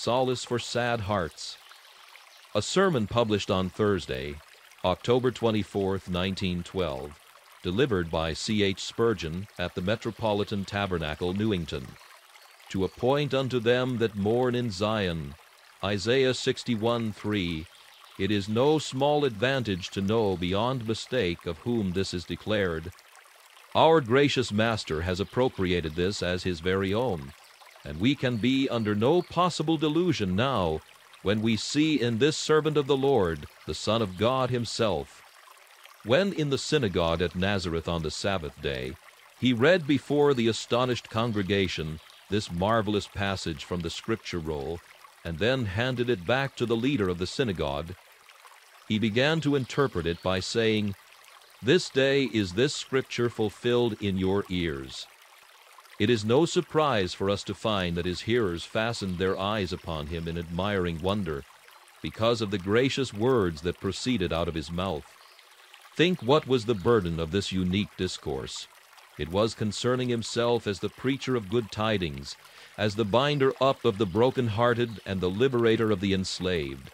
solace for sad hearts. A sermon published on Thursday, October 24th, 1912, delivered by C.H. Spurgeon at the Metropolitan Tabernacle, Newington. To appoint unto them that mourn in Zion, Isaiah 61:3, it is no small advantage to know beyond mistake of whom this is declared. Our gracious Master has appropriated this as his very own, and we can be under no possible delusion now when we see in this servant of the Lord the Son of God himself. When in the synagogue at Nazareth on the Sabbath day, he read before the astonished congregation this marvelous passage from the scripture roll, and then handed it back to the leader of the synagogue, he began to interpret it by saying, "This day is this scripture fulfilled in your ears." It is no surprise for us to find that his hearers fastened their eyes upon him in admiring wonder, because of the gracious words that proceeded out of his mouth. Think what was the burden of this unique discourse. It was concerning himself as the preacher of good tidings, as the binder up of the broken-hearted and the liberator of the enslaved.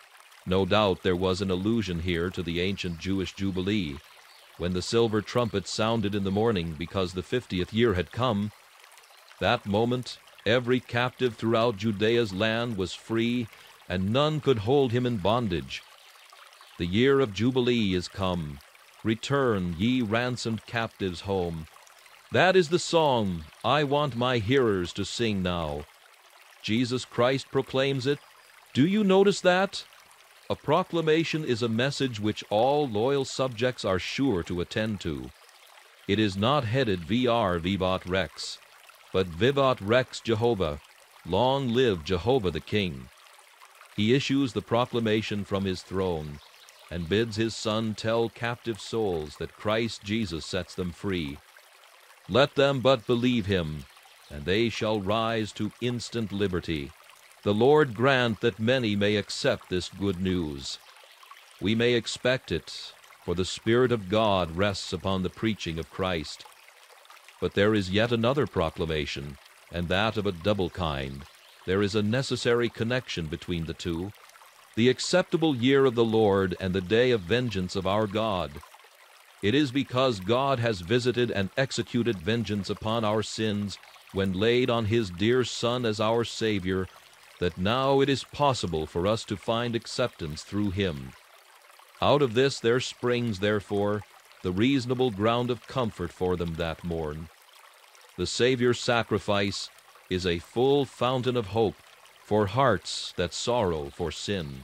No doubt there was an allusion here to the ancient Jewish Jubilee, when the silver trumpet sounded in the morning because the 50th year had come. That moment every captive throughout Judea's land was free, and none could hold him in bondage. The year of Jubilee is come. Return, ye ransomed captives, home. That is the song I want my hearers to sing now. Jesus Christ proclaims it. Do you notice that? A proclamation is a message which all loyal subjects are sure to attend to. It is not headed Vir Vivat Rex, but Vivat Rex Jehovah, long live Jehovah the King. He issues the proclamation from his throne, and bids his Son tell captive souls that Christ Jesus sets them free. Let them but believe him, and they shall rise to instant liberty. The Lord grant that many may accept this good news. We may expect it, for the Spirit of God rests upon the preaching of Christ. But there is yet another proclamation, and that of a double kind. There is a necessary connection between the two. The acceptable year of the Lord and the day of vengeance of our God. It is because God has visited and executed vengeance upon our sins when laid on his dear Son as our Savior, that now it is possible for us to find acceptance through him. Out of this there springs, therefore, the reasonable ground of comfort for them that mourn. The Savior's sacrifice is a full fountain of hope for hearts that sorrow for sin.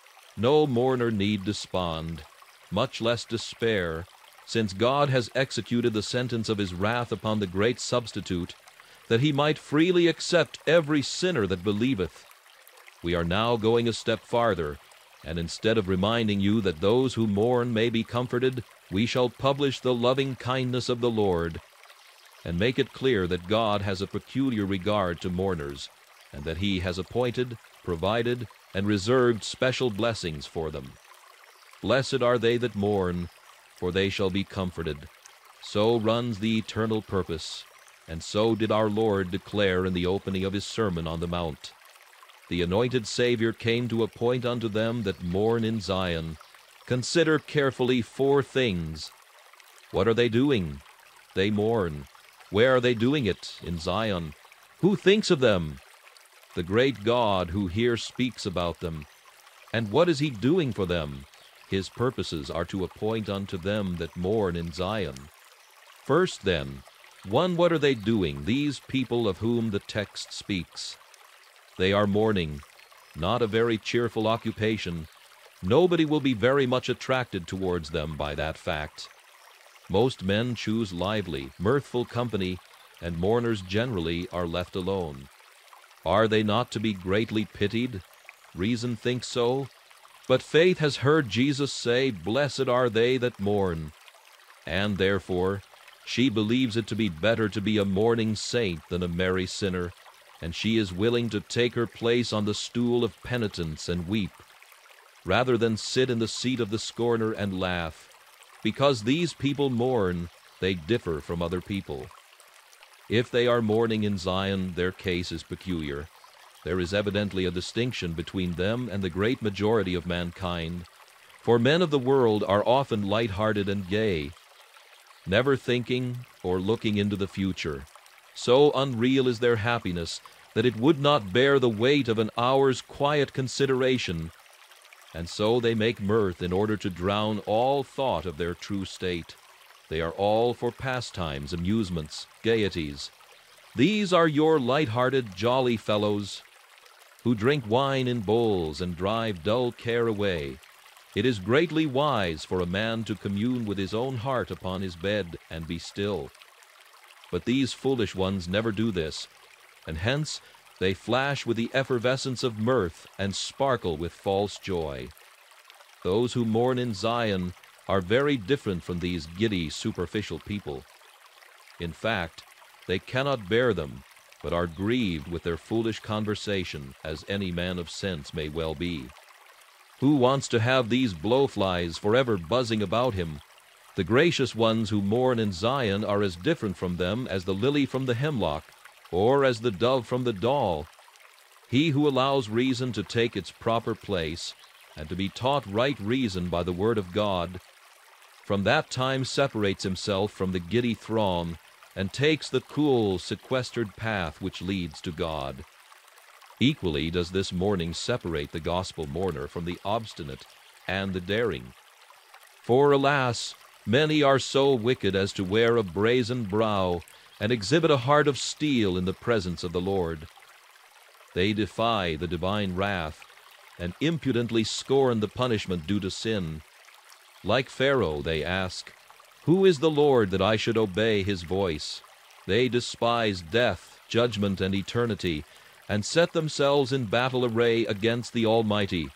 No mourner need despond, much less despair, since God has executed the sentence of his wrath upon the great substitute, that he might freely accept every sinner that believeth. We are now going a step farther, and instead of reminding you that those who mourn may be comforted, we shall publish the loving kindness of the Lord, and make it clear that God has a peculiar regard to mourners, and that he has appointed, provided, and reserved special blessings for them. Blessed are they that mourn, for they shall be comforted. So runs the eternal purpose, and so did our Lord declare in the opening of his Sermon on the Mount. The anointed Savior came to appoint unto them that mourn in Zion. Consider carefully 4 things. What are they doing? They mourn. Where are they doing it? In Zion. Who thinks of them? The great God who here speaks about them. And what is he doing for them? His purposes are to appoint unto them that mourn in Zion. First, then, what are they doing, these people of whom the text speaks? They are mourning, not a very cheerful occupation. Nobody will be very much attracted towards them by that fact. Most men choose lively, mirthful company, and mourners generally are left alone. Are they not to be greatly pitied? Reason thinks so. But faith has heard Jesus say, "Blessed are they that mourn." And therefore, she believes it to be better to be a mourning saint than a merry sinner, and she is willing to take her place on the stool of penitence and weep, rather than sit in the seat of the scorner and laugh. Because these people mourn, they differ from other people. If they are mourning in Zion, their case is peculiar. There is evidently a distinction between them and the great majority of mankind, for men of the world are often light-hearted and gay, never thinking or looking into the future. So unreal is their happiness that it would not bear the weight of an hour's quiet consideration, and so they make mirth in order to drown all thought of their true state. They are all for pastimes, amusements, gaieties. These are your light-hearted, jolly fellows, who drink wine in bowls and drive dull care away. It is greatly wise for a man to commune with his own heart upon his bed and be still. But these foolish ones never do this, and hence they flash with the effervescence of mirth and sparkle with false joy. Those who mourn in Zion are very different from these giddy, superficial people. In fact, they cannot bear them, but are grieved with their foolish conversation, as any man of sense may well be. Who wants to have these blowflies forever buzzing about him? The gracious ones who mourn in Zion are as different from them as the lily from the hemlock, or as the dove from the doll. He who allows reason to take its proper place, and to be taught right reason by the word of God, from that time separates himself from the giddy throng, and takes the cool, sequestered path which leads to God. Equally does this mourning separate the gospel mourner from the obstinate and the daring. For, alas, many are so wicked as to wear a brazen brow and exhibit a heart of steel in the presence of the Lord. They defy the divine wrath and impudently scorn the punishment due to sin. Like Pharaoh, they ask, "Who is the Lord that I should obey his voice?" They despise death, judgment, and eternity, and set themselves in battle array against the Almighty.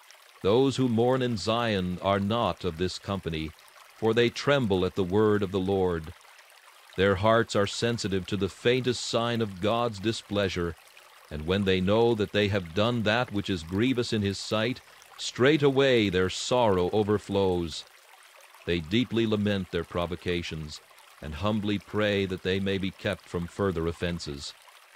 Those who mourn in Zion are not of this company, for they tremble at the word of the Lord. Their hearts are sensitive to the faintest sign of God's displeasure, and when they know that they have done that which is grievous in his sight, straightway their sorrow overflows. They deeply lament their provocations, and humbly pray that they may be kept from further offenses.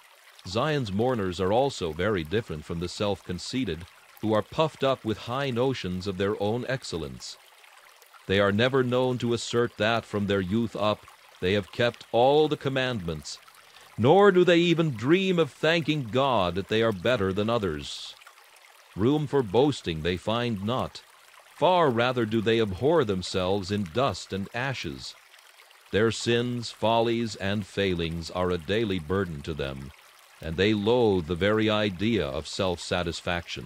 Zion's mourners are also very different from the self-conceited, who are puffed up with high notions of their own excellence. They are never known to assert that from their youth up they have kept all the commandments, nor do they even dream of thanking God that they are better than others. Room for boasting they find not. Far rather do they abhor themselves in dust and ashes. Their sins, follies, and failings are a daily burden to them, and they loathe the very idea of self-satisfaction.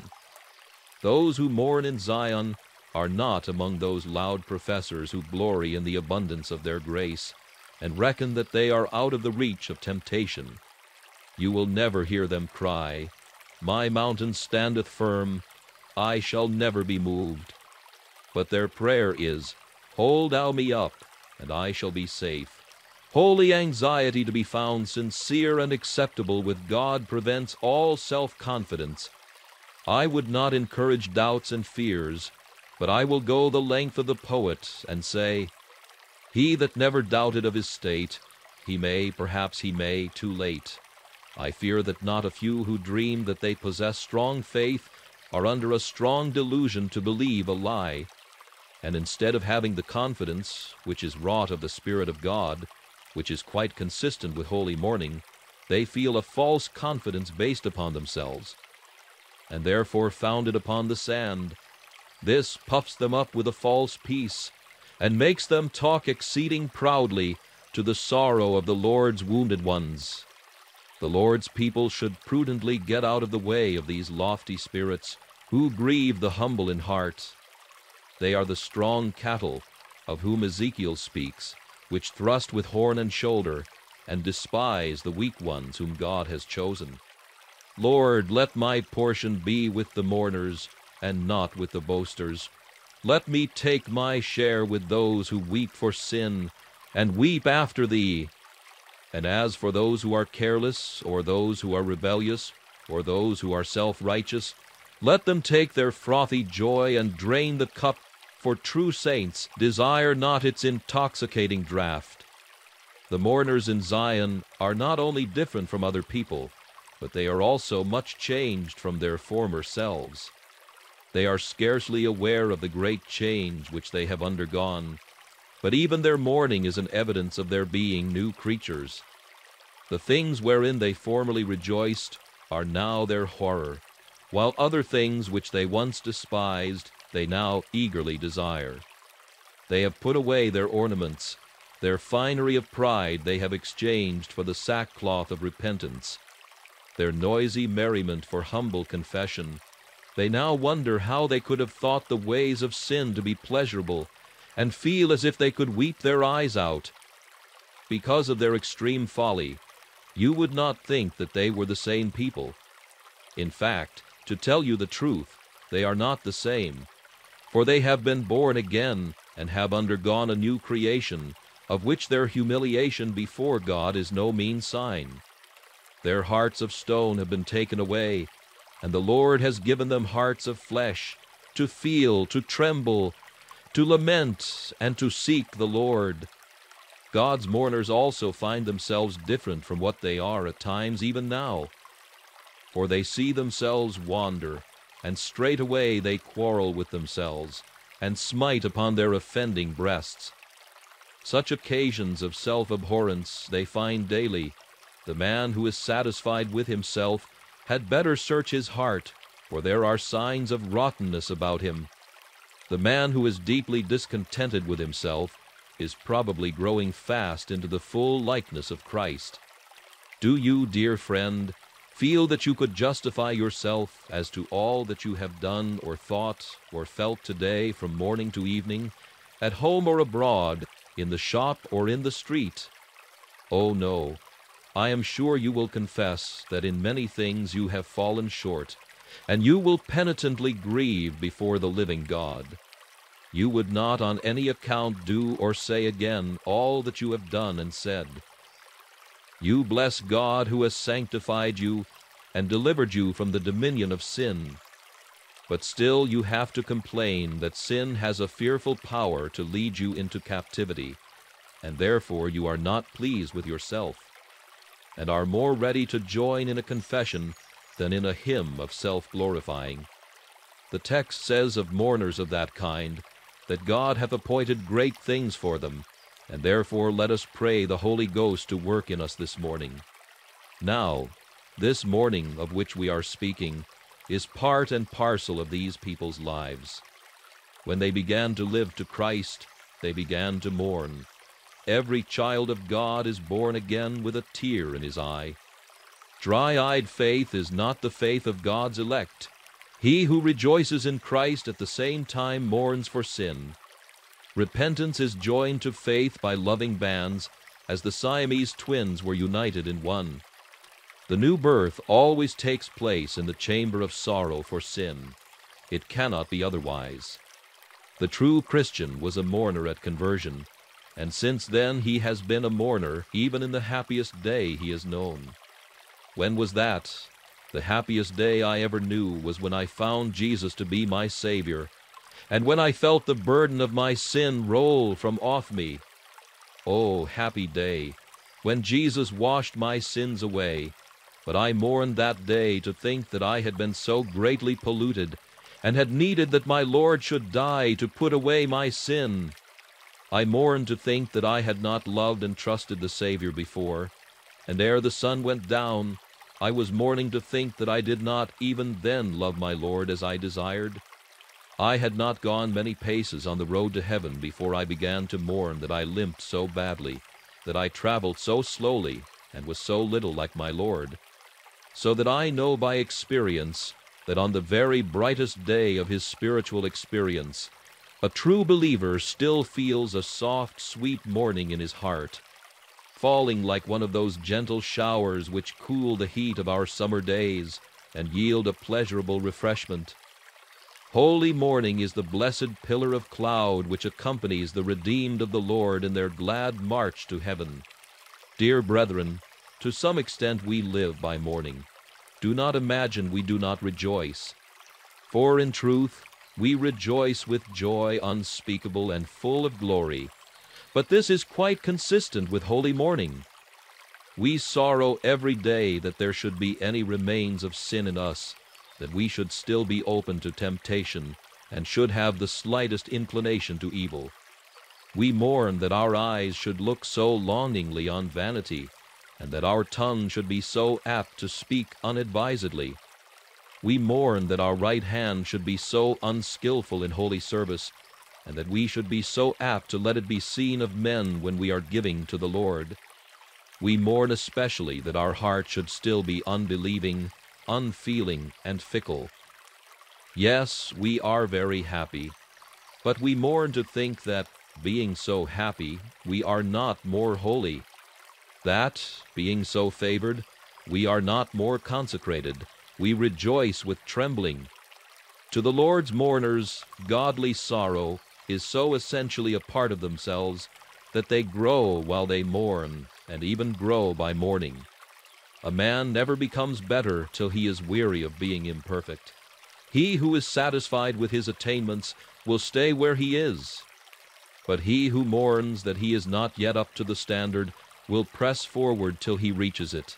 Those who mourn in Zion are not among those loud professors who glory in the abundance of their grace, and reckon that they are out of the reach of temptation. You will never hear them cry, "My mountain standeth firm, I shall never be moved." But their prayer is, "Hold thou me up, and I shall be safe." Holy anxiety to be found sincere and acceptable with God prevents all self-confidence. I would not encourage doubts and fears, but I will go the length of the poet and say, "He that never doubted of his state, he may, perhaps he may, too late." I fear that not a few who dream that they possess strong faith are under a strong delusion to believe a lie, and instead of having the confidence which is wrought of the Spirit of God, which is quite consistent with holy mourning, they feel a false confidence based upon themselves, and therefore founded upon the sand. This puffs them up with a false peace, and makes them talk exceeding proudly to the sorrow of the Lord's wounded ones. The Lord's people should prudently get out of the way of these lofty spirits, who grieve the humble in heart. They are the strong cattle, of whom Ezekiel speaks, which thrust with horn and shoulder, and despise the weak ones whom God has chosen. Lord, let my portion be with the mourners, and not with the boasters. Let me take my share with those who weep for sin, and weep after thee. And as for those who are careless, or those who are rebellious, or those who are self-righteous, let them take their frothy joy and drain the cup, for true saints desire not its intoxicating draught. The mourners in Zion are not only different from other people, but they are also much changed from their former selves. They are scarcely aware of the great change which they have undergone, but even their mourning is an evidence of their being new creatures. The things wherein they formerly rejoiced are now their horror, while other things which they once despised they now eagerly desire. They have put away their ornaments, their finery of pride they have exchanged for the sackcloth of repentance, their noisy merriment for humble confession. They now wonder how they could have thought the ways of sin to be pleasurable, and feel as if they could weep their eyes out. Because of their extreme folly, you would not think that they were the same people. In fact, to tell you the truth, they are not the same, for they have been born again and have undergone a new creation, of which their humiliation before God is no mean sign. Their hearts of stone have been taken away, and the Lord has given them hearts of flesh, to feel, to tremble, to lament, and to seek the Lord. God's mourners also find themselves different from what they are at times even now, for they see themselves wander, and straightway they quarrel with themselves, and smite upon their offending breasts. Such occasions of self-abhorrence they find daily. The man who is satisfied with himself had better search his heart, for there are signs of rottenness about him. The man who is deeply discontented with himself is probably growing fast into the full likeness of Christ. Do you, dear friend, feel that you could justify yourself as to all that you have done or thought or felt today from morning to evening, at home or abroad, in the shop or in the street? Oh no, I am sure you will confess that in many things you have fallen short, and you will penitently grieve before the living God. You would not on any account do or say again all that you have done and said. You bless God who has sanctified you and delivered you from the dominion of sin. But still you have to complain that sin has a fearful power to lead you into captivity, and therefore you are not pleased with yourself, and are more ready to join in a confession than in a hymn of self-glorifying. The text says of mourners of that kind, that God hath appointed great things for them, and therefore let us pray the Holy Ghost to work in us this morning. Now, this morning of which we are speaking is part and parcel of these people's lives. When they began to live to Christ, they began to mourn. Every child of God is born again with a tear in his eye. Dry-eyed faith is not the faith of God's elect. He who rejoices in Christ at the same time mourns for sin. Repentance is joined to faith by loving bands, as the Siamese twins were united in one. The new birth always takes place in the chamber of sorrow for sin. It cannot be otherwise. The true Christian was a mourner at conversion, and since then he has been a mourner even in the happiest day he has known. When was that? The happiest day I ever knew was when I found Jesus to be my Savior, and when I felt the burden of my sin roll from off me. Oh, happy day, when Jesus washed my sins away. But I mourned that day to think that I had been so greatly polluted, and had needed that my Lord should die to put away my sin. I mourned to think that I had not loved and trusted the Savior before, and ere the sun went down, I was mourning to think that I did not even then love my Lord as I desired. I had not gone many paces on the road to heaven before I began to mourn that I limped so badly, that I traveled so slowly, and was so little like my Lord. So that I know by experience that on the very brightest day of his spiritual experience, a true believer still feels a soft, sweet mourning in his heart, falling like one of those gentle showers which cool the heat of our summer days and yield a pleasurable refreshment. Holy mourning is the blessed pillar of cloud which accompanies the redeemed of the Lord in their glad march to heaven. Dear brethren, to some extent we live by mourning. Do not imagine we do not rejoice. For in truth, we rejoice with joy unspeakable and full of glory. But this is quite consistent with holy mourning. We sorrow every day that there should be any remains of sin in us, that we should still be open to temptation, and should have the slightest inclination to evil. We mourn that our eyes should look so longingly on vanity, and that our tongue should be so apt to speak unadvisedly. We mourn that our right hand should be so unskillful in holy service, and that we should be so apt to let it be seen of men when we are giving to the Lord. We mourn especially that our heart should still be unbelieving, unfeeling, and fickle. Yes, we are very happy, but we mourn to think that, being so happy, we are not more holy, that, being so favored, we are not more consecrated. We rejoice with trembling. To the Lord's mourners, godly sorrow is so essentially a part of themselves that they grow while they mourn, and even grow by mourning. A man never becomes better till he is weary of being imperfect. He who is satisfied with his attainments will stay where he is. But he who mourns that he is not yet up to the standard will press forward till he reaches it.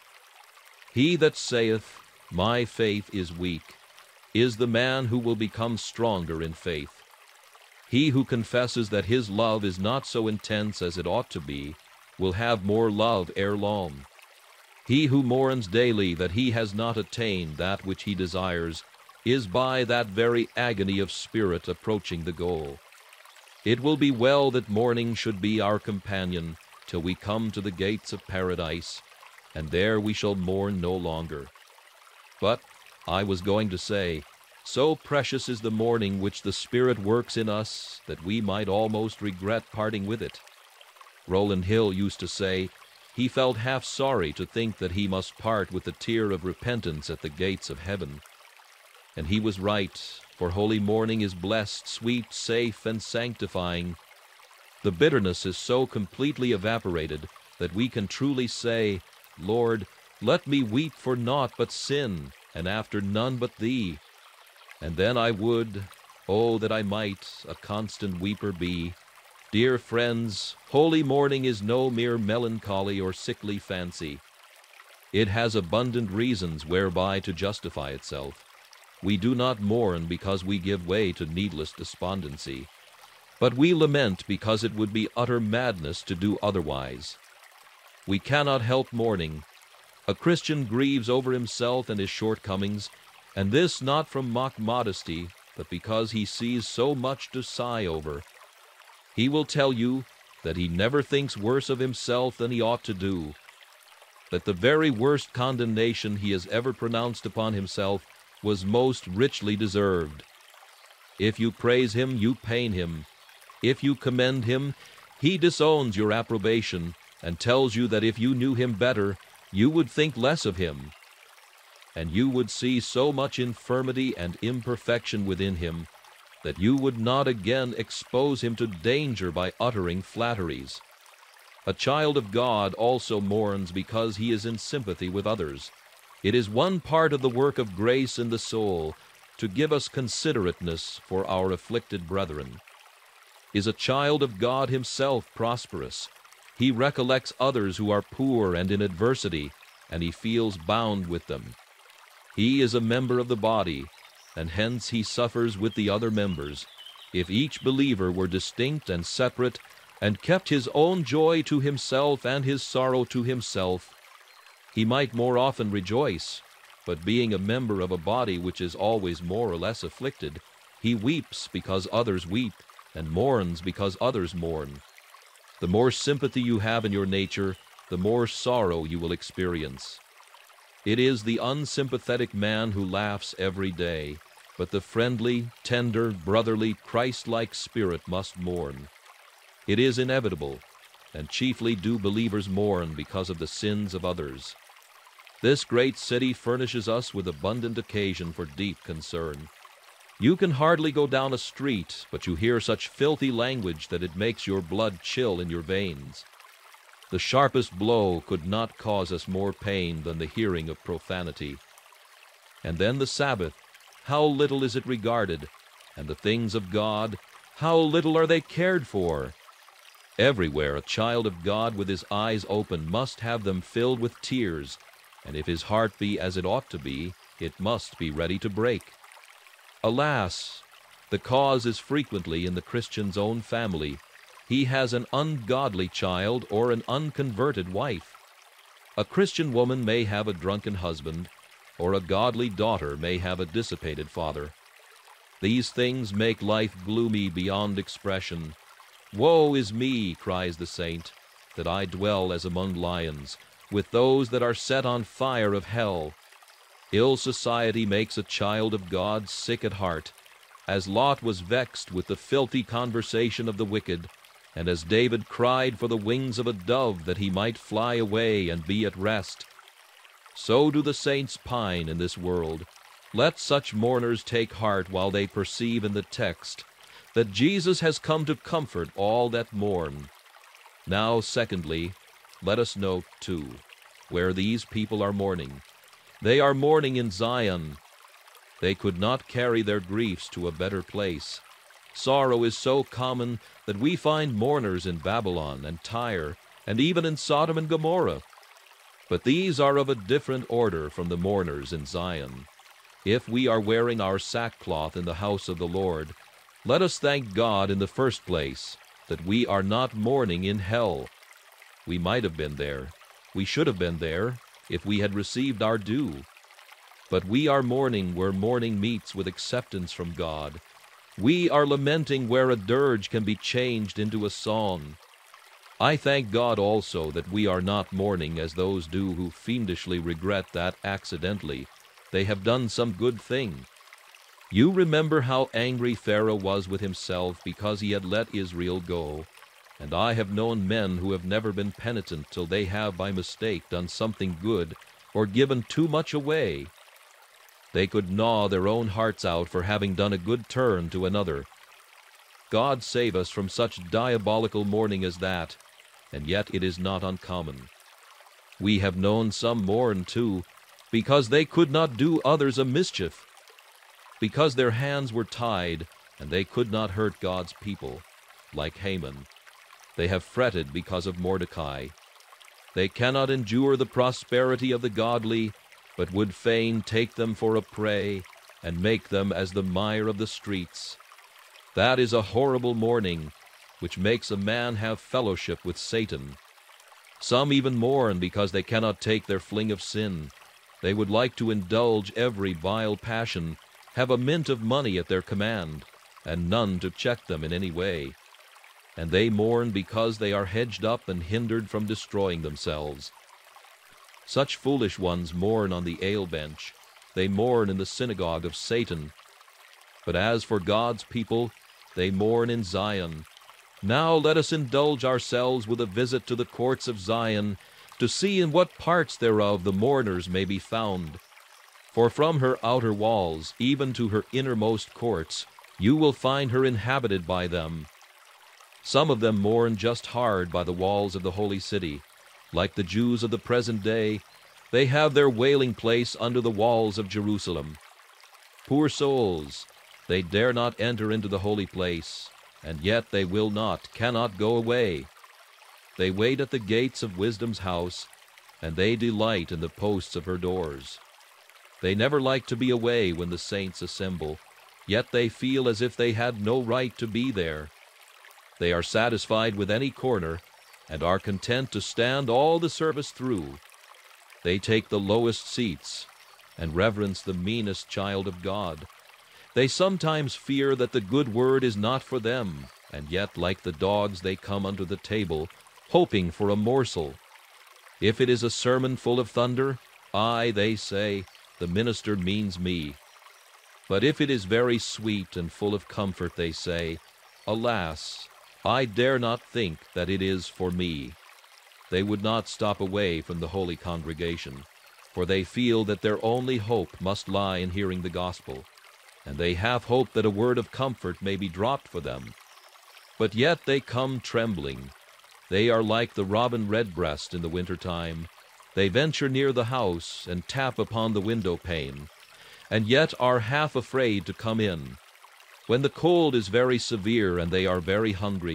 He that saith, "My faith is weak," is the man who will become stronger in faith. He who confesses that his love is not so intense as it ought to be will have more love ere long. He who mourns daily that he has not attained that which he desires is by that very agony of spirit approaching the goal. It will be well that mourning should be our companion till we come to the gates of paradise, and there we shall mourn no longer. But I was going to say, so precious is the mourning which the Spirit works in us that we might almost regret parting with it. Rowland Hill used to say he felt half sorry to think that he must part with the tear of repentance at the gates of heaven. And he was right, for holy mourning is blessed, sweet, safe, and sanctifying. The bitterness is so completely evaporated that we can truly say, "Lord, let me weep for naught but sin, and after none but thee. And then I would, oh, that I might a constant weeper be." Dear friends, holy mourning is no mere melancholy or sickly fancy. It has abundant reasons whereby to justify itself. We do not mourn because we give way to needless despondency, but we lament because it would be utter madness to do otherwise. We cannot help mourning. A Christian grieves over himself and his shortcomings, and this not from mock modesty, but because he sees so much to sigh over. He will tell you that he never thinks worse of himself than he ought to do, that the very worst condemnation he has ever pronounced upon himself was most richly deserved. If you praise him, you pain him. If you commend him, he disowns your approbation and tells you that if you knew him better, you would think less of him, and you would see so much infirmity and imperfection within him that you would not again expose him to danger by uttering flatteries. A child of God also mourns because he is in sympathy with others. It is one part of the work of grace in the soul to give us considerateness for our afflicted brethren. Is a child of God himself prosperous, he recollects others who are poor and in adversity, and he feels bound with them. He is a member of the body, and hence he suffers with the other members. If each believer were distinct and separate, and kept his own joy to himself and his sorrow to himself, he might more often rejoice, but being a member of a body which is always more or less afflicted, he weeps because others weep, and mourns because others mourn. The more sympathy you have in your nature, the more sorrow you will experience. It is the unsympathetic man who laughs every day, but the friendly, tender, brotherly, Christ-like spirit must mourn. It is inevitable, and chiefly do believers mourn because of the sins of others. This great city furnishes us with abundant occasion for deep concern. You can hardly go down a street, but you hear such filthy language that it makes your blood chill in your veins. The sharpest blow could not cause us more pain than the hearing of profanity. And then the Sabbath, how little is it regarded, and the things of God, how little are they cared for. Everywhere a child of God with his eyes open must have them filled with tears, and if his heart be as it ought to be, it must be ready to break. Alas, the cause is frequently in the Christian's own family. He has an ungodly child or an unconverted wife. A Christian woman may have a drunken husband, or a godly daughter may have a dissipated father. These things make life gloomy beyond expression. Woe is me, cries the saint, that I dwell as among lions, with those that are set on fire of hell. Ill society makes a child of God sick at heart, as Lot was vexed with the filthy conversation of the wicked, and as David cried for the wings of a dove that he might fly away and be at rest. So do the saints pine in this world. Let such mourners take heart while they perceive in the text that Jesus has come to comfort all that mourn. Now, secondly, let us note, too, where these people are mourning. They are mourning in Zion. They could not carry their griefs to a better place. Sorrow is so common that we find mourners in Babylon and Tyre, and even in Sodom and Gomorrah. But these are of a different order from the mourners in Zion. If we are wearing our sackcloth in the house of the Lord, let us thank God in the first place that we are not mourning in hell. We might have been there. We should have been there if we had received our due. But we are mourning where mourning meets with acceptance from God. We are lamenting where a dirge can be changed into a song. I thank God also that we are not mourning as those do who fiendishly regret that accidentally they have done some good thing. You remember how angry Pharaoh was with himself because he had let Israel go, and I have known men who have never been penitent till they have by mistake done something good or given too much away. They could gnaw their own hearts out for having done a good turn to another. God save us from such diabolical mourning as that, and yet it is not uncommon. We have known some mourn, too, because they could not do others a mischief, because their hands were tied, and they could not hurt God's people, like Haman. They have fretted because of Mordecai. They cannot endure the prosperity of the godly, but would fain take them for a prey, and make them as the mire of the streets. That is a horrible mourning, which makes a man have fellowship with Satan. Some even mourn because they cannot take their fling of sin. They would like to indulge every vile passion, have a mint of money at their command, and none to check them in any way. And they mourn because they are hedged up and hindered from destroying themselves. Such foolish ones mourn on the ale bench. They mourn in the synagogue of Satan. But as for God's people, they mourn in Zion. Now let us indulge ourselves with a visit to the courts of Zion, to see in what parts thereof the mourners may be found. For from her outer walls, even to her innermost courts, you will find her inhabited by them. Some of them mourn just hard by the walls of the holy city. Like the Jews of the present day, they have their wailing place under the walls of Jerusalem. Poor souls, they dare not enter into the holy place, and yet they will not, cannot go away. They wait at the gates of wisdom's house, and they delight in the posts of her doors. They never like to be away when the saints assemble, yet they feel as if they had no right to be there. They are satisfied with any corner, and are content to stand all the service through. They take the lowest seats, and reverence the meanest child of God. They sometimes fear that the good word is not for them, and yet like the dogs they come unto the table, hoping for a morsel. If it is a sermon full of thunder, aye, they say, the minister means me. But if it is very sweet and full of comfort, they say, alas, I dare not think that it is for me. They would not stop away from the holy congregation, for they feel that their only hope must lie in hearing the gospel, and they half hope that a word of comfort may be dropped for them. But yet they come trembling. They are like the robin redbreast in the winter time. They venture near the house and tap upon the window pane, and yet are half afraid to come in. When the cold is very severe and they are very hungry,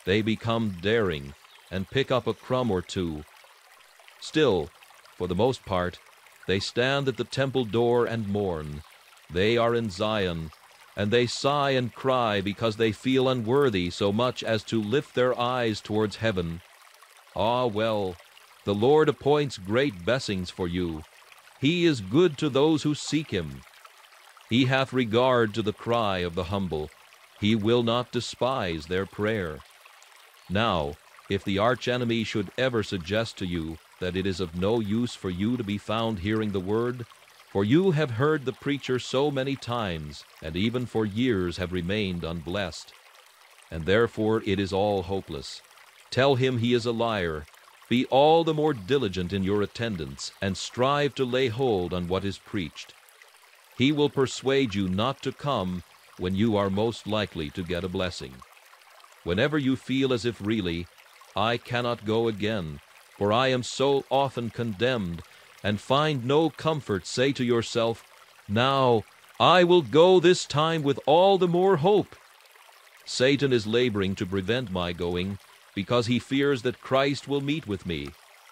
they become daring, and pick up a crumb or two. Still, for the most part, they stand at the temple door and mourn. They are in Zion, and they sigh and cry because they feel unworthy so much as to lift their eyes towards heaven. Ah, well, the Lord appoints great blessings for you. He is good to those who seek him. He hath regard to the cry of the humble. He will not despise their prayer. Now, if the archenemy should ever suggest to you that it is of no use for you to be found hearing the word, for you have heard the preacher so many times, and even for years have remained unblessed, and therefore it is all hopeless, tell him he is a liar. Be all the more diligent in your attendance, and strive to lay hold on what is preached. He will persuade you not to come when you are most likely to get a blessing. Whenever you feel as if really, I cannot go again, for I am so often condemned, and find no comfort, say to yourself, now I will go this time with all the more hope. Satan is laboring to prevent my going, because he fears that Christ will meet with me.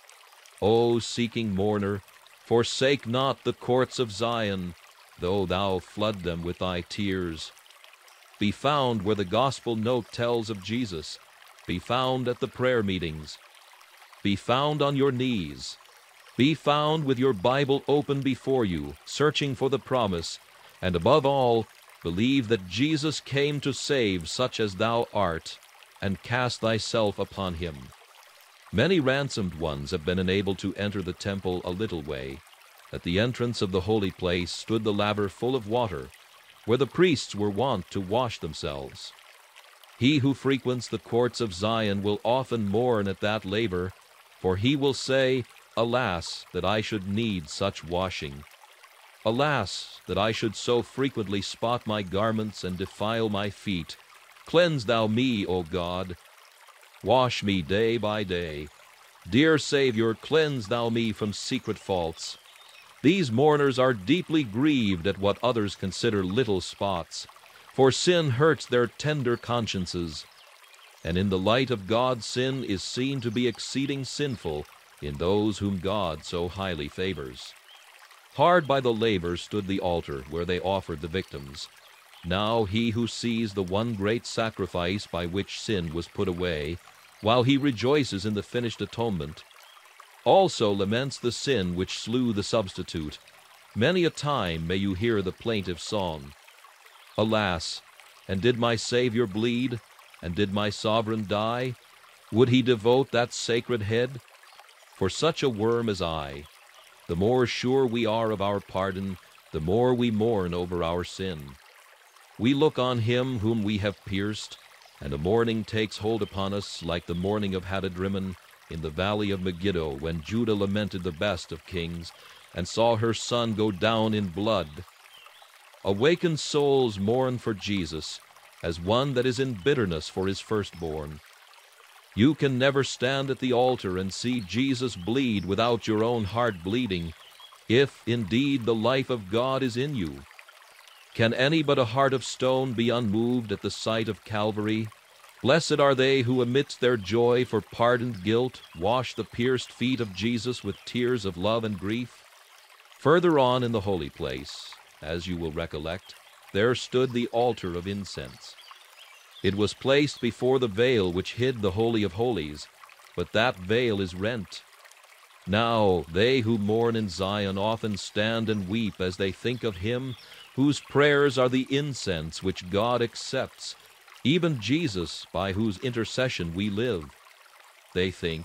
O seeking mourner, forsake not the courts of Zion, though thou flood them with thy tears. Be found where the gospel note tells of Jesus. Be found at the prayer meetings. Be found on your knees. Be found with your Bible open before you, searching for the promise, and above all, believe that Jesus came to save such as thou art, and cast thyself upon him. Many ransomed ones have been enabled to enter the temple a little way. At the entrance of the holy place stood the laver full of water, where the priests were wont to wash themselves. He who frequents the courts of Zion will often mourn at that laver, for he will say, Alas, that I should need such washing! Alas, that I should so frequently spot my garments and defile my feet! Cleanse thou me, O God! Wash me day by day. Dear Savior, cleanse thou me from secret faults. These mourners are deeply grieved at what others consider little spots, for sin hurts their tender consciences, and in the light of God sin is seen to be exceeding sinful in those whom God so highly favors. Hard by the laver stood the altar where they offered the victims. Now he who sees the one great sacrifice by which sin was put away, while he rejoices in the finished atonement, also laments the sin which slew the substitute. Many a time may you hear the plaintive song, Alas, and did my Savior bleed, and did my sovereign die? Would he devote that sacred head? For such a worm as I, the more sure we are of our pardon, the more we mourn over our sin. We look on him whom we have pierced, and a mourning takes hold upon us like the mourning of Hadadrimmon in the valley of Megiddo, when Judah lamented the best of kings, and saw her son go down in blood. Awakened souls mourn for Jesus, as one that is in bitterness for his firstborn. You can never stand at the altar and see Jesus bleed without your own heart bleeding, if indeed the life of God is in you. Can any but a heart of stone be unmoved at the sight of Calvary? Blessed are they who amidst their joy for pardoned guilt wash the pierced feet of Jesus with tears of love and grief. Further on in the holy place, as you will recollect, there stood the altar of incense. It was placed before the veil which hid the Holy of Holies, but that veil is rent. Now they who mourn in Zion often stand and weep as they think of him whose prayers are the incense which God accepts, even Jesus, by whose intercession we live. They think,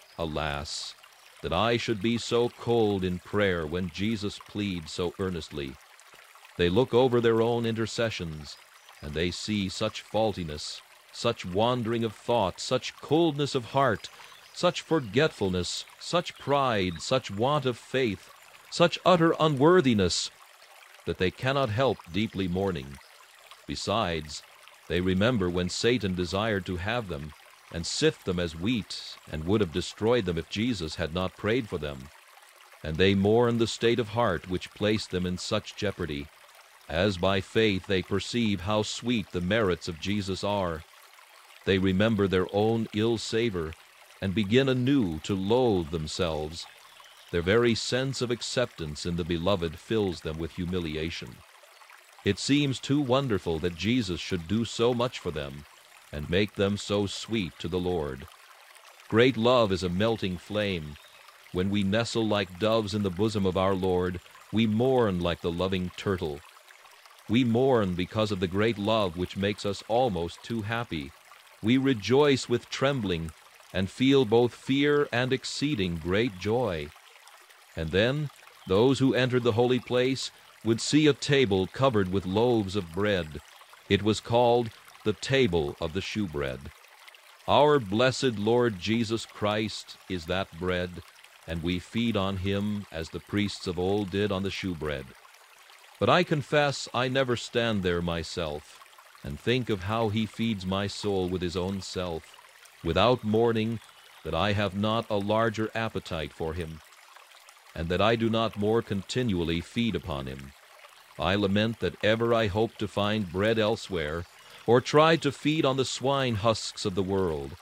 Alas, that I should be so cold in prayer when Jesus pleads so earnestly. They look over their own intercessions, and they see such faultiness, such wandering of thought, such coldness of heart, such forgetfulness, such pride, such want of faith, such utter unworthiness, that they cannot help deeply mourning. Besides, they remember when Satan desired to have them, and sift them as wheat, and would have destroyed them if Jesus had not prayed for them. And they mourn the state of heart which placed them in such jeopardy, as by faith they perceive how sweet the merits of Jesus are. They remember their own ill savor and begin anew to loathe themselves. Their very sense of acceptance in the Beloved fills them with humiliation. It seems too wonderful that Jesus should do so much for them and make them so sweet to the Lord. Great love is a melting flame. When we nestle like doves in the bosom of our Lord, we mourn like the loving turtle. We mourn because of the great love which makes us almost too happy. We rejoice with trembling and feel both fear and exceeding great joy. And then those who entered the holy place would see a table covered with loaves of bread. It was called the table of the shewbread. Our blessed Lord Jesus Christ is that bread, and we feed on him as the priests of old did on the shewbread. But I confess I never stand there myself, and think of how he feeds my soul with his own self, without mourning that I have not a larger appetite for him, and that I do not more continually feed upon him. I lament that ever I hoped to find bread elsewhere, or tried to feed on the swine husks of the world.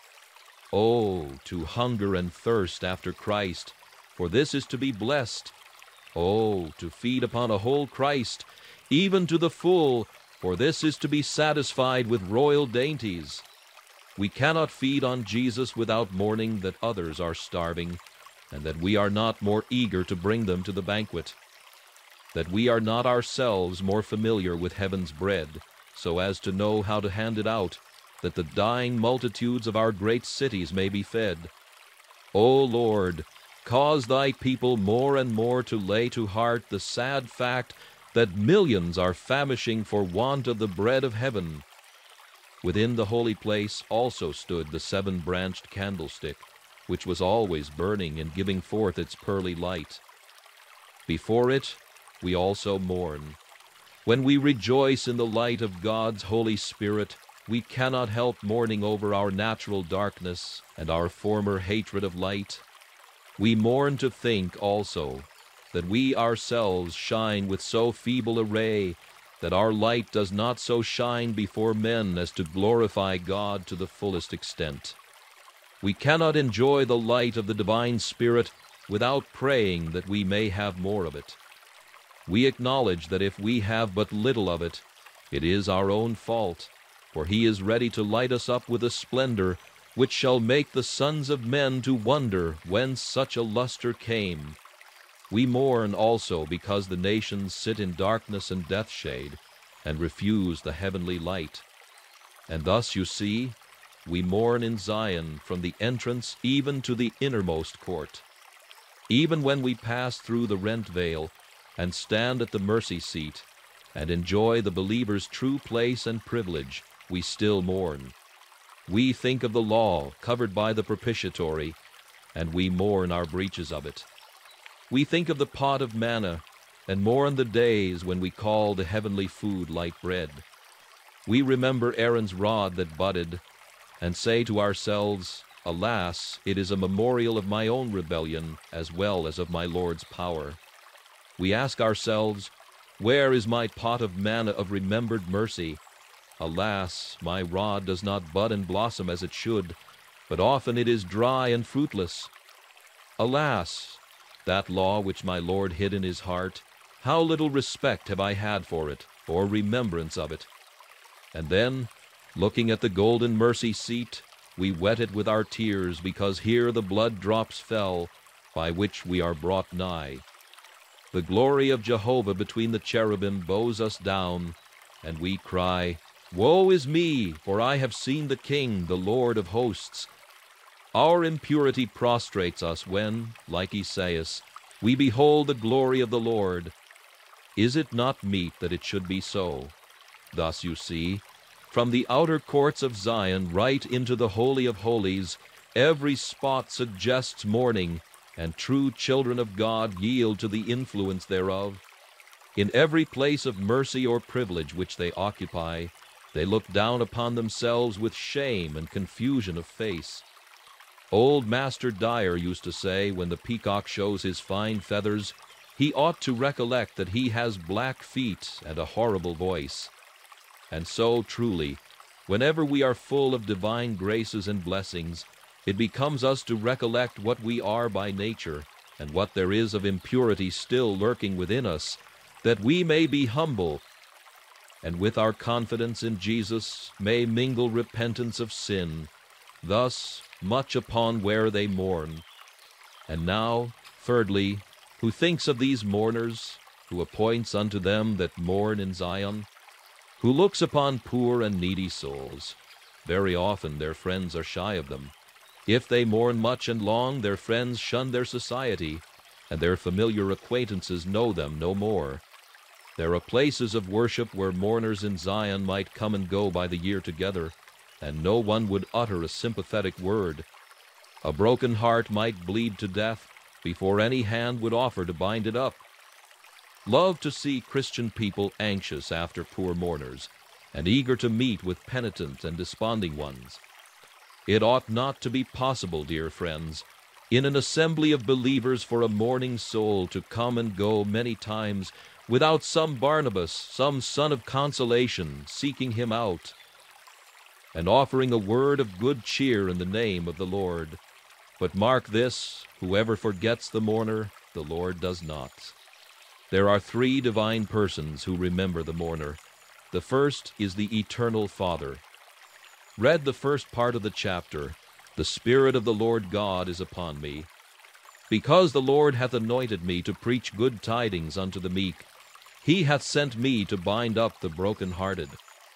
Oh, to hunger and thirst after Christ, for this is to be blessed. Oh, to feed upon a whole Christ, even to the full, for this is to be satisfied with royal dainties. We cannot feed on Jesus without mourning that others are starving, and that we are not more eager to bring them to the banquet, that we are not ourselves more familiar with heaven's bread, so as to know how to hand it out, that the dying multitudes of our great cities may be fed. O Lord, cause thy people more and more to lay to heart the sad fact that millions are famishing for want of the bread of heaven. Within the holy place also stood the seven-branched candlestick, which was always burning and giving forth its pearly light. Before it we also mourn. When we rejoice in the light of God's Holy Spirit, we cannot help mourning over our natural darkness and our former hatred of light. We mourn to think also that we ourselves shine with so feeble a ray that our light does not so shine before men as to glorify God to the fullest extent. We cannot enjoy the light of the divine Spirit without praying that we may have more of it. We acknowledge that if we have but little of it, it is our own fault, for he is ready to light us up with a splendor which shall make the sons of men to wonder whence such a luster came. We mourn also because the nations sit in darkness and death shade, and refuse the heavenly light. And thus, you see, we mourn in Zion from the entrance even to the innermost court. Even when we pass through the rent veil, and stand at the mercy seat, and enjoy the believer's true place and privilege, we still mourn. We think of the law covered by the propitiatory, and we mourn our breaches of it. We think of the pot of manna, and mourn the days when we call the heavenly food light bread. We remember Aaron's rod that budded, and say to ourselves, alas, it is a memorial of my own rebellion as well as of my Lord's power. We ask ourselves, where is my pot of manna of remembered mercy? Alas, my rod does not bud and blossom as it should, but often it is dry and fruitless. Alas, that law which my Lord hid in his heart, how little respect have I had for it, or remembrance of it. And then, looking at the golden mercy seat, we wet it with our tears, because here the blood drops fell, by which we are brought nigh. The glory of Jehovah between the cherubim bows us down, and we cry, Woe is me, for I have seen the King, the Lord of hosts. Our impurity prostrates us when, like Esaias, we behold the glory of the Lord. Is it not meet that it should be so? Thus, you see, from the outer courts of Zion right into the Holy of Holies, every spot suggests mourning, and true children of God yield to the influence thereof. In every place of mercy or privilege which they occupy, they look down upon themselves with shame and confusion of face. Old Master Dyer used to say, when the peacock shows his fine feathers, he ought to recollect that he has black feet and a horrible voice. And so, truly, Whenever we are full of divine graces and blessings, it becomes us to recollect what we are by nature, and what there is of impurity still lurking within us, that we may be humble, and with our confidence in Jesus may mingle repentance of sin, thus much upon where they mourn. And now, thirdly, who thinks of these mourners, who appoints unto them that mourn in Zion, who looks upon poor and needy souls. Very often their friends are shy of them. If they mourn much and long, their friends shun their society, and their familiar acquaintances know them no more. There are places of worship where mourners in Zion might come and go by the year together, and no one would utter a sympathetic word. A broken heart might bleed to death before any hand would offer to bind it up. Love to see Christian people anxious after poor mourners, and eager to meet with penitent and desponding ones. It ought not to be possible, dear friends, in an assembly of believers for a mourning soul to come and go many times without some Barnabas, some son of consolation, seeking him out, and offering a word of good cheer in the name of the Lord. But mark this, whoever forgets the mourner, the Lord does not. There are three divine persons who remember the mourner. The first is the Eternal Father. Read the first part of the chapter. The Spirit of the Lord God is upon me, because the Lord hath anointed me to preach good tidings unto the meek. He hath sent me to bind up the broken-hearted.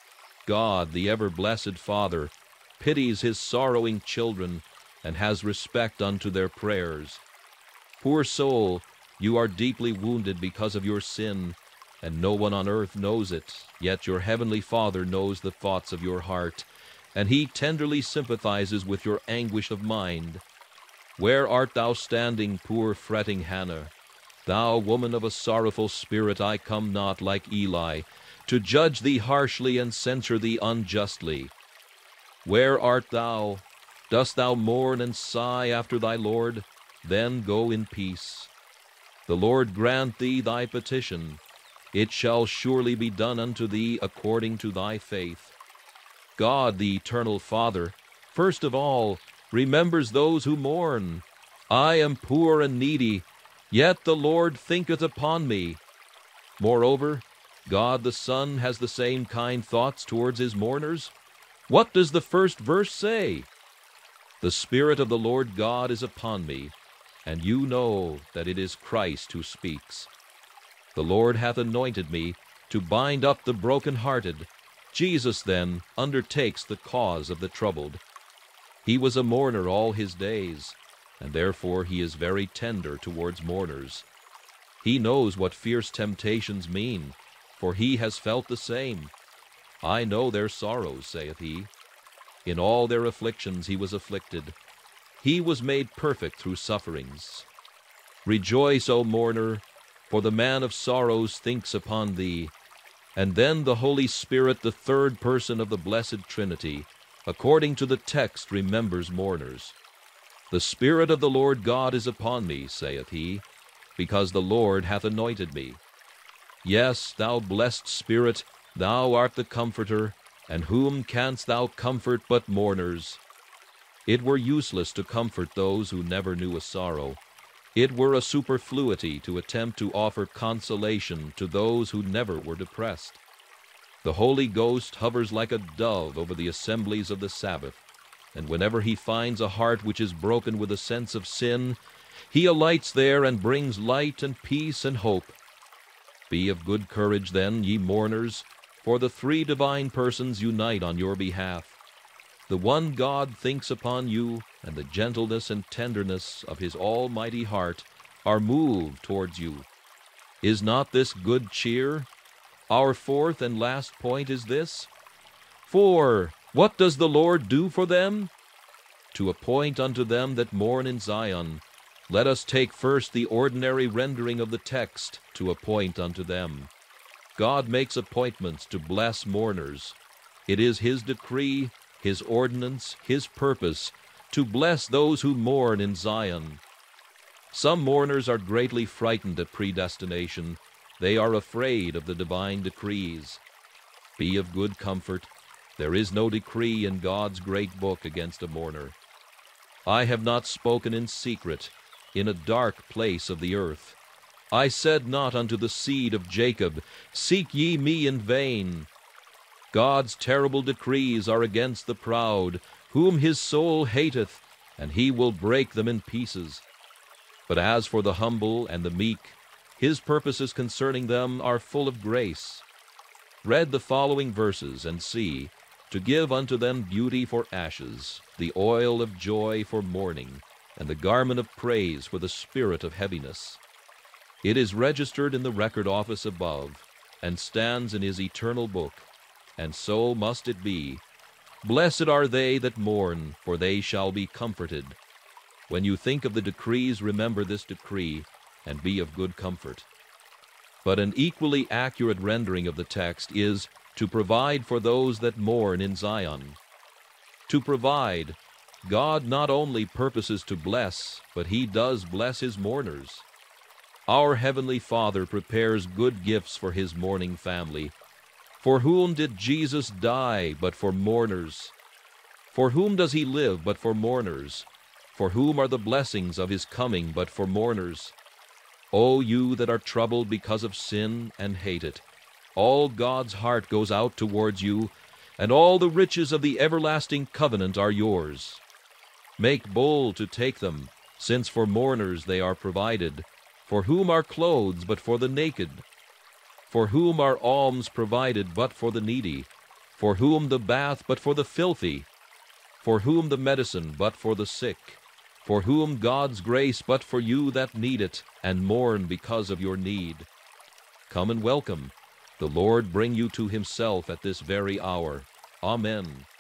God, the ever-blessed Father, pities his sorrowing children, and has respect unto their prayers. Poor soul, you are deeply wounded because of your sin, and no one on earth knows it, yet your heavenly Father knows the thoughts of your heart, and he tenderly sympathizes with your anguish of mind. Where art thou standing, poor fretting Hannah? Thou woman of a sorrowful spirit, I come not, like Eli, to judge thee harshly and censure thee unjustly. Where art thou? Dost thou mourn and sigh after thy Lord? Then go in peace. The Lord grant thee thy petition. It shall surely be done unto thee according to thy faith. God, the Eternal Father, first of all, remembers those who mourn. I am poor and needy, yet the Lord thinketh upon me. Moreover, God the Son has the same kind thoughts towards his mourners. What does the first verse say? The Spirit of the Lord God is upon me, and you know that it is Christ who speaks. The Lord hath anointed me to bind up the broken-hearted. Jesus, then, undertakes the cause of the troubled. He was a mourner all his days, and therefore he is very tender towards mourners. He knows what fierce temptations mean, for he has felt the same. I know their sorrows, saith he. In all their afflictions he was afflicted. He was made perfect through sufferings. Rejoice, O mourner, for the man of sorrows thinks upon thee. And then the Holy Spirit, the third person of the Blessed Trinity, according to the text, remembers mourners. The Spirit of the Lord God is upon me, saith he, because the Lord hath anointed me. Yes, thou blessed Spirit, thou art the Comforter, and whom canst thou comfort but mourners? It were useless to comfort those who never knew a sorrow. It were a superfluity to attempt to offer consolation to those who never were depressed. The Holy Ghost hovers like a dove over the assemblies of the Sabbath, and whenever he finds a heart which is broken with a sense of sin, he alights there and brings light and peace and hope. Be of good courage, then, ye mourners, for the three divine persons unite on your behalf. The one God thinks upon you, and the gentleness and tenderness of his almighty heart are moved towards you. Is not this good cheer? Our fourth and last point is this. For what does the Lord do for them? To appoint unto them that mourn in Zion. Let us take first the ordinary rendering of the text, to appoint unto them. God makes appointments to bless mourners. It is his decree, his ordinance, his purpose, to bless those who mourn in Zion. Some mourners are greatly frightened at predestination. They are afraid of the divine decrees. Be of good comfort. There is no decree in God's great book against a mourner. I have not spoken in secret, in a dark place of the earth. I said not unto the seed of Jacob, Seek ye me in vain. God's terrible decrees are against the proud, whom his soul hateth, and he will break them in pieces. But as for the humble and the meek, his purposes concerning them are full of grace. Read the following verses, and see, to give unto them beauty for ashes, the oil of joy for mourning, and the garment of praise for the spirit of heaviness. It is registered in the record office above, and stands in his eternal book, and so must it be. Blessed are they that mourn, for they shall be comforted. When you think of the decrees, remember this decree, and be of good comfort. But an equally accurate rendering of the text is, to provide for those that mourn in Zion. To provide, God not only purposes to bless, but he does bless his mourners. Our Heavenly Father prepares good gifts for his mourning family. For whom did Jesus die but for mourners? For whom does he live but for mourners? For whom are the blessings of his coming but for mourners? O you that are troubled because of sin and hate it, all God's heart goes out towards you, and all the riches of the everlasting covenant are yours. Make bold to take them, since for mourners they are provided. For whom are clothes but for the naked? For whom are alms provided but for the needy? For whom the bath but for the filthy? For whom the medicine but for the sick? For whom God's grace but for you that need it, and mourn because of your need? Come and welcome. The Lord bring you to himself at this very hour. Amen.